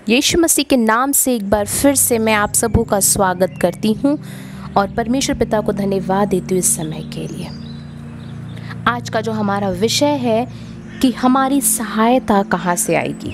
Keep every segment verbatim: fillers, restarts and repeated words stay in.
यीशु मसीह के नाम से एक बार फिर से मैं आप सबों का स्वागत करती हूँ और परमेश्वर पिता को धन्यवाद देती हूँ इस समय के लिए। आज का जो हमारा विषय है कि हमारी सहायता कहाँ से आएगी,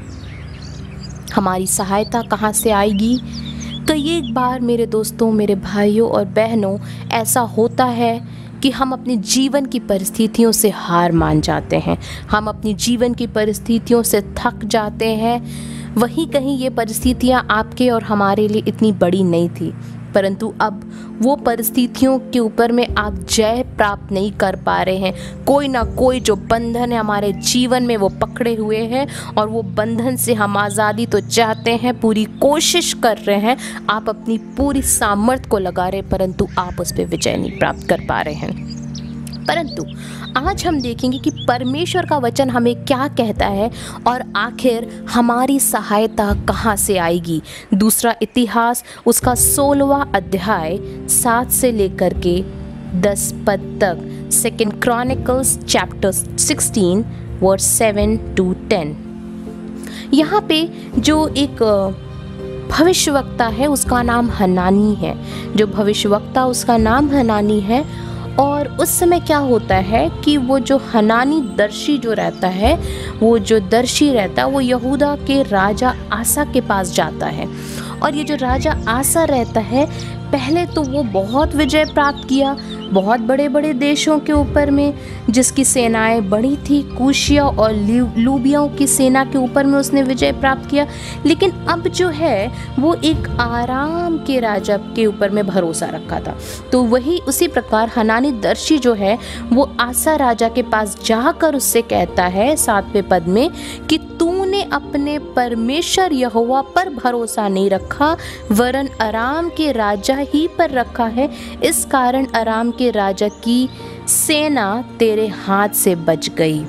हमारी सहायता कहाँ से आएगी। कई एक बार मेरे दोस्तों, मेरे भाइयों और बहनों, ऐसा होता है कि हम अपने जीवन की परिस्थितियों से हार मान जाते हैं, हम अपनी जीवन की परिस्थितियों से थक जाते हैं। वहीं कहीं ये परिस्थितियाँ आपके और हमारे लिए इतनी बड़ी नहीं थी, परंतु अब वो परिस्थितियों के ऊपर में आप जय प्राप्त नहीं कर पा रहे हैं। कोई ना कोई जो बंधन है हमारे जीवन में वो पकड़े हुए हैं और वो बंधन से हम आज़ादी तो चाहते हैं, पूरी कोशिश कर रहे हैं, आप अपनी पूरी सामर्थ्य को लगा रहे, परंतु आप उस पर विजय नहीं प्राप्त कर पा रहे हैं। परंतु आज हम देखेंगे कि परमेश्वर का वचन हमें क्या कहता है और आखिर हमारी सहायता कहाँ से आएगी। दूसरा इतिहास उसका सोलहवां अध्याय सात से लेकर के दस पद तक, second Chronicles chapter sixteen verse seven to ten. यहाँ पे जो एक भविष्यवक्ता है उसका नाम हनानी है, जो भविष्यवक्ता उसका नाम हनानी है। और उस समय क्या होता है कि वो जो हनानी दर्शी जो रहता है, वो जो दर्शी रहता है वो यहूदा के राजा आसा के पास जाता है। और ये जो राजा आसा रहता है, पहले तो वो बहुत विजय प्राप्त किया बहुत बड़े बड़े देशों के ऊपर में, जिसकी सेनाएं बड़ी थी। कूशिया और लूबियाओं की सेना के ऊपर में उसने विजय प्राप्त किया। लेकिन अब जो है वो एक आराम के राजा के ऊपर में भरोसा रखा था। तो वही उसी प्रकार हनानी दर्शी जो है वो आसा राजा के पास जाकर उससे कहता है सातवें पद में कि तूने अपने परमेश्वर यहोवा पर भरोसा नहीं रखा, वरन अराम के राजा ही पर रखा है। इस कारण अराम के राजा की सेना तेरे हाथ से बच गई।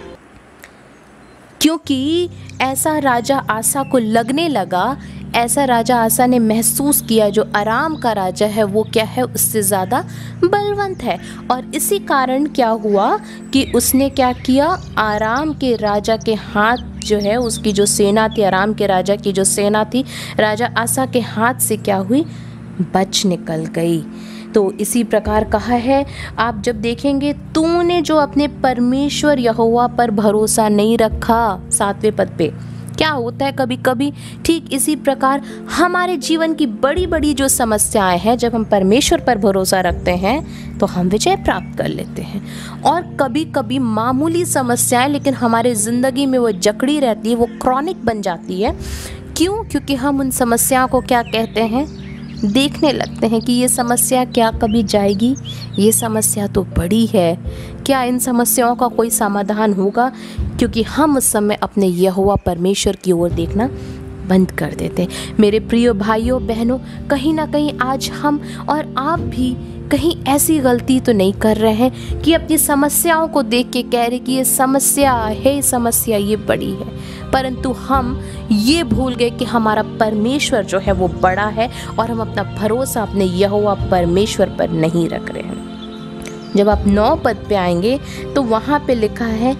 क्योंकि ऐसा राजा आसा को लगने लगा, ऐसा राजा आसा ने महसूस किया जो अराम का राजा है वो क्या है, उससे ज़्यादा बलवंत है। और इसी कारण क्या हुआ कि उसने क्या किया, आराम के राजा के हाथ जो है, उसकी जो सेना थी, अराम के राजा की जो सेना थी, राजा आसा के हाथ से क्या हुई, बच निकल गई। तो इसी प्रकार कहा है, आप जब देखेंगे, तूने जो अपने परमेश्वर यहोवा पर भरोसा नहीं रखा, सातवें पद पे क्या होता है कभी कभी ठीक इसी प्रकार हमारे जीवन की बड़ी बड़ी जो समस्याएं हैं, जब हम परमेश्वर पर भरोसा रखते हैं तो हम विजय प्राप्त कर लेते हैं। और कभी कभी मामूली समस्याएं लेकिन हमारे ज़िंदगी में वो जकड़ी रहती है, वो क्रॉनिक बन जाती है। क्यों? क्योंकि हम उन समस्याओं को क्या कहते हैं, देखने लगते हैं कि ये समस्या क्या कभी जाएगी, ये समस्या तो बड़ी है, क्या इन समस्याओं का कोई समाधान होगा। क्योंकि हम उस समय अपने यहोवा परमेश्वर की ओर देखना बंद कर देते हैं। मेरे प्रिय भाइयों बहनों, कहीं ना कहीं आज हम और आप भी कहीं ऐसी गलती तो नहीं कर रहे हैं कि अपनी समस्याओं को देख के कह रहे कि ये समस्या है, समस्या ये बड़ी है, परंतु हम ये भूल गए कि हमारा परमेश्वर जो है वो बड़ा है और हम अपना भरोसा अपने यहोवा परमेश्वर पर नहीं रख रहे हैं। जब आप नौ पद पे आएंगे तो वहाँ पे लिखा है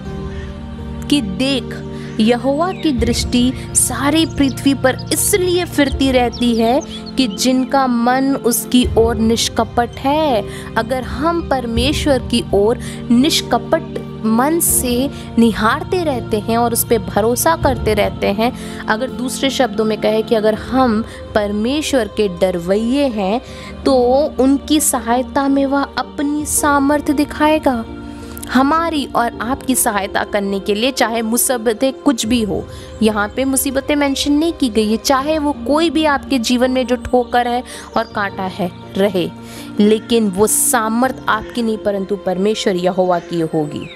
कि देख, यहोवा की दृष्टि सारी पृथ्वी पर इसलिए फिरती रहती है कि जिनका मन उसकी ओर निष्कपट है। अगर हम परमेश्वर की ओर निष्कपट मन से निहारते रहते हैं और उस पर भरोसा करते रहते हैं, अगर दूसरे शब्दों में कहे कि अगर हम परमेश्वर के डरवैये हैं तो उनकी सहायता में वह अपनी सामर्थ्य दिखाएगा। हमारी और आपकी सहायता करने के लिए, चाहे मुसीबतें कुछ भी हो, यहाँ पे मुसीबतें मेंशन नहीं की गई है, चाहे वो कोई भी आपके जीवन में जो ठोकर है और कांटा है रहे, लेकिन वो सामर्थ आपकी नहीं परंतु परमेश्वर यहोवा की होगी।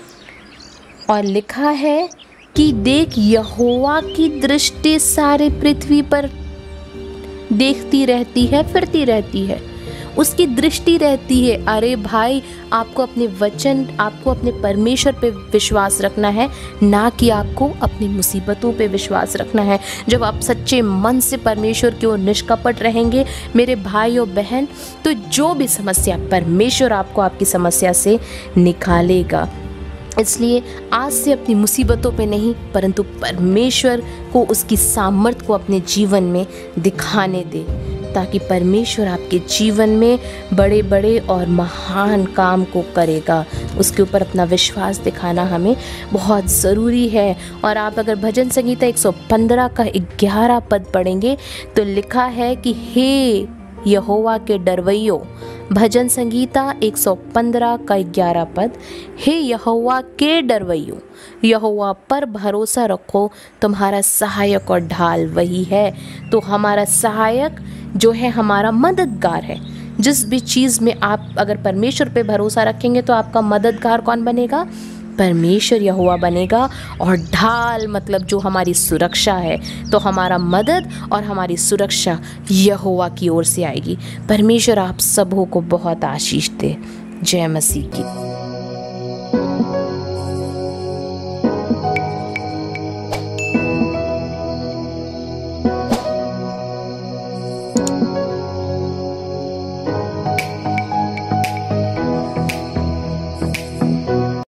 और लिखा है कि देख, यहोवा की दृष्टि सारे पृथ्वी पर देखती रहती है, फिरती रहती है, उसकी दृष्टि रहती है। अरे भाई, आपको अपने वचन, आपको अपने परमेश्वर पे विश्वास रखना है, ना कि आपको अपनी मुसीबतों पे विश्वास रखना है। जब आप सच्चे मन से परमेश्वर की ओर निष्कपट रहेंगे मेरे भाई और बहन, तो जो भी समस्या, परमेश्वर आपको आपकी समस्या से निकालेगा। इसलिए आज से अपनी मुसीबतों पे नहीं परंतु परमेश्वर को उसकी सामर्थ को अपने जीवन में दिखाने दे, ताकि परमेश्वर आपके जीवन में बड़े बड़े और महान काम को करेगा। उसके ऊपर अपना विश्वास दिखाना हमें बहुत ज़रूरी है। और आप अगर भजन संगीता एक सौ पंद्रह का ग्यारह पद पढ़ेंगे तो लिखा है कि हे यहोवा के डरवैयों, भजन संगीता एक सौ पंद्रह का ग्यारह पद, हे यहोवा के डरवैयों, यहोवा पर भरोसा रखो, तुम्हारा सहायक और ढाल वही है। तो हमारा सहायक जो है हमारा मददगार है। जिस भी चीज़ में आप अगर परमेश्वर पे भरोसा रखेंगे तो आपका मददगार कौन बनेगा? परमेश्वर यहोवा बनेगा। और ढाल मतलब जो हमारी सुरक्षा है, तो हमारा मदद और हमारी सुरक्षा यहोवा की ओर से आएगी। परमेश्वर आप सबों को बहुत आशीष दे। जय मसीह की।